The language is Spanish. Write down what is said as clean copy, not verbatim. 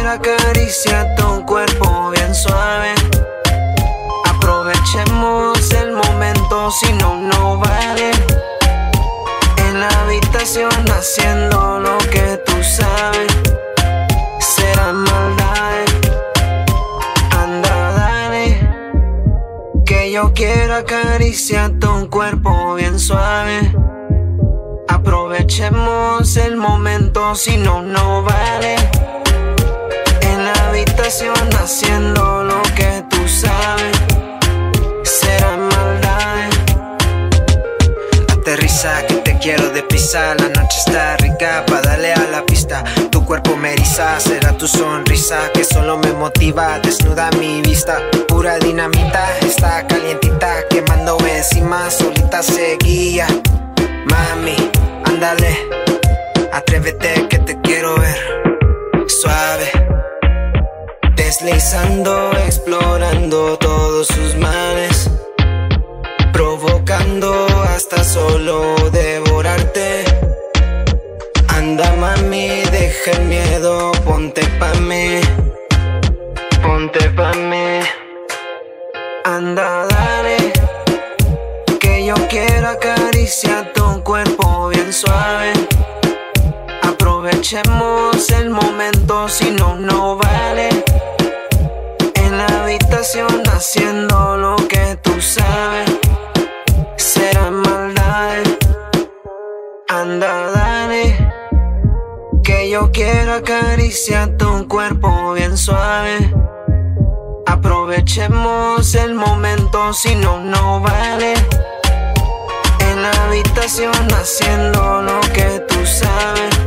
quiero acariciar tu cuerpo bien suave. Aprovechemos el momento, si no, no vale. En la habitación haciendo lo que tú sabes. Será maldad. Anda, dale, que yo quiero acariciar tu cuerpo bien suave. Aprovechemos el momento, si no, no vale. En la habitación haciendo lo que tú sabes. Será maldad. Aterriza, que te quiero deprisa. La noche está rica pa' darle a la pista. Tu cuerpo me eriza, será tu sonrisa que solo me motiva. Desnuda mi vista, pura dinamita. Está calientita, quemándome encima. Solita seguía. Mami, ándale, atrévete que te quiero ver. Suave, deslizando, explorando todos sus mares, provocando hasta solo devorarte. Anda, mami, deja el miedo, ponte pa' mí, ponte pa' mí. Anda, dale, que yo quiero acariciar tu cuerpo bien suave. Aprovechemos el momento, si no, no vale. En la habitación haciendo lo que tú sabes. Será maldad. Anda, dale, que yo quiero acariciar tu cuerpo bien suave. Aprovechemos el momento, si no, no vale. En la habitación haciendo lo que tú sabes.